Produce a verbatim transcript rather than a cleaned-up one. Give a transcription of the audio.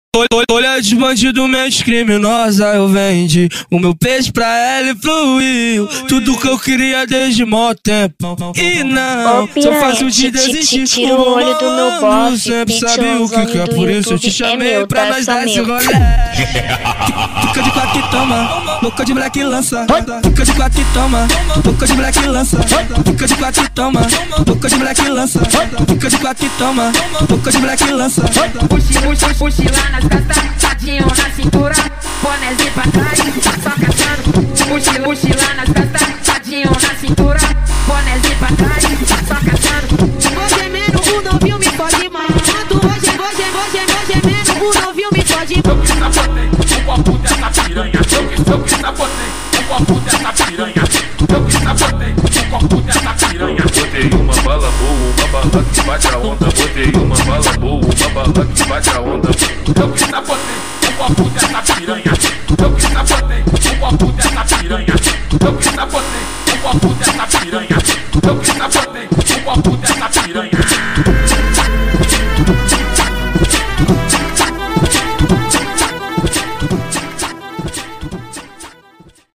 Olha de bandido, mente criminosa, eu vendi o meu peixe pra ela e fluiu tudo que eu queria desde mó tempo. E não, só faz o de desistir. Tira o olho do meu bofe, sempre sabia o que que é, por isso eu te chamei pra nós dar esse rolê. Fica de quatro e toma, boca de black lança. Fica de quatro e toma, boca de black lança. Fica de quatro e toma, boca de black lança. Fica de quatro e toma, boca de black lança. Puxa, puxa, puxa lá nas costas, tadinho na cintura, bonézinho pra trás, só caçando. Puxa, puxa lá nas costas, tadinho na cintura, bonézinho pra trás, só caçando. Você menos o novinho me pode mandando. Hoje, hoje, hoje, hoje menos o novinho me pode. Eu que sabotei o copo dessa piranha. Eu que, eu que sabotei o copo dessa piranha. Eu que sabotei o copo dessa piranha. Botei uma bala boa, uma bala que bate a onda. Botei uma bala boa, uma bala que bate a onda. Eu que sabotei o copo dessa piranha. Eu que sabotei o copo dessa piranha. Eu que sabotei o copo dessa piranha. Eu que sabotei o copo dessa piranha.